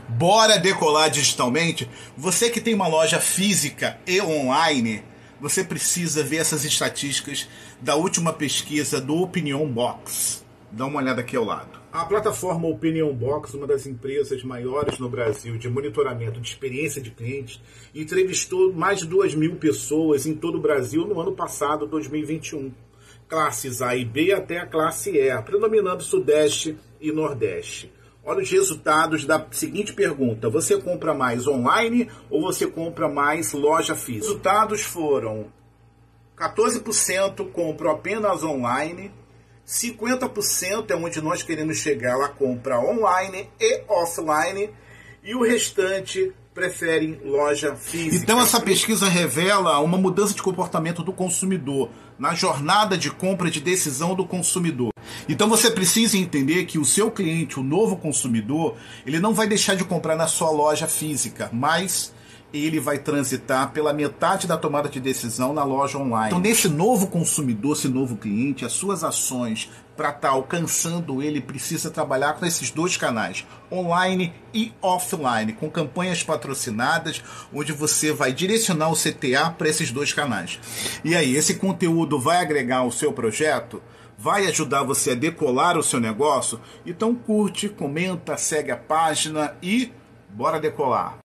Bora decolar digitalmente? Você que tem uma loja física e online, você precisa ver essas estatísticas da última pesquisa do Opinion Box. Dá uma olhada aqui ao lado. A plataforma Opinion Box, uma das empresas maiores no Brasil de monitoramento de experiência de clientes, entrevistou mais de 2.000 pessoas em todo o Brasil no ano passado, 2021. Classes A e B até a classe E, predominando Sudeste e Nordeste. Olha os resultados da seguinte pergunta: você compra mais online ou você compra mais loja física? Os resultados foram: 14% compram apenas online, 50% é onde nós queremos chegar, ela compra online e offline, e o restante preferem loja física. Então essa pesquisa revela uma mudança de comportamento do consumidor na jornada de compra, de decisão do consumidor. Então você precisa entender que o seu cliente, o novo consumidor, ele não vai deixar de comprar na sua loja física, mas ele vai transitar pela metade da tomada de decisão na loja online. Então, nesse novo consumidor, esse novo cliente, as suas ações para estar alcançando ele precisa trabalhar com esses dois canais, online e offline, com campanhas patrocinadas, onde você vai direcionar o CTA para esses dois canais. E aí, esse conteúdo vai agregar ao seu projeto? Vai ajudar você a decolar o seu negócio? Então curte, comenta, segue a página e bora decolar!